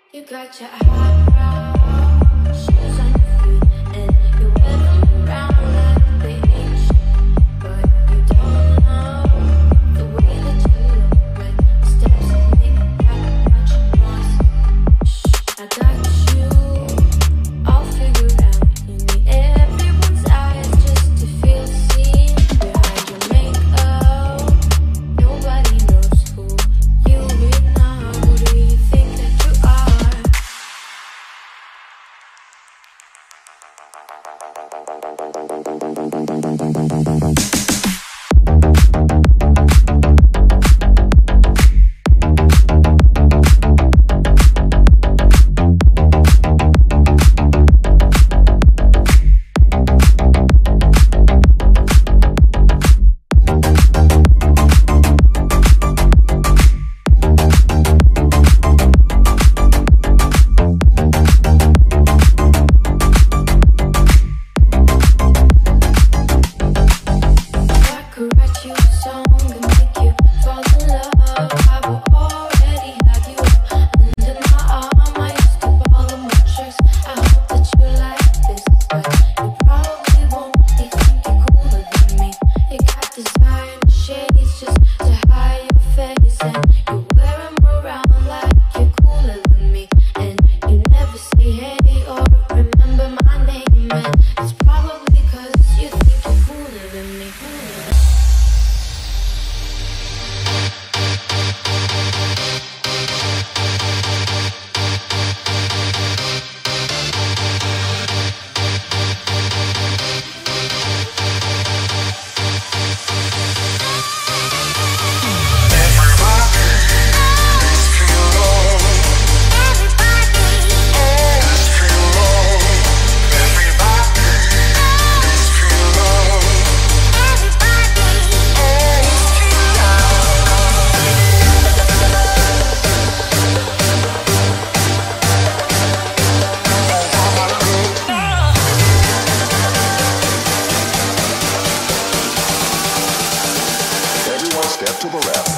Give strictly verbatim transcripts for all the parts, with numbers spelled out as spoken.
You got your high shoes on your feet, and you're whipping around like the beach. But you don't know the way that you look when the steps make that much noise. Shh, I got you all figured out. You need everyone's eyes just to feel seen. Behind your makeup, nobody knows who you really are. Who do you think that you are? Step to the left.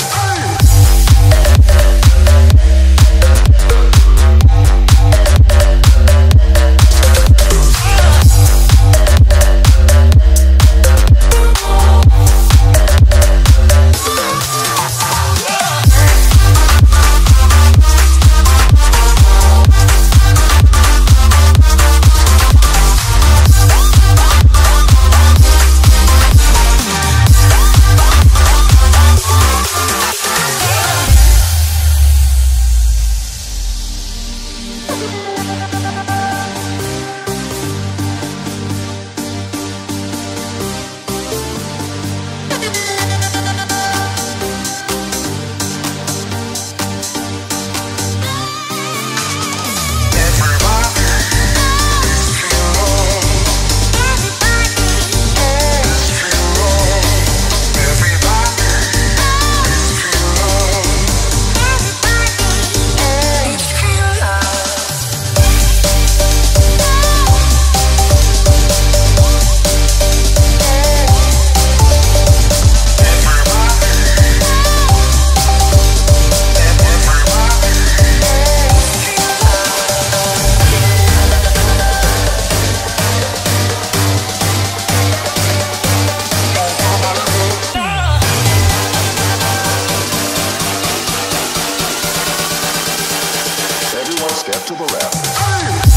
Step to the left.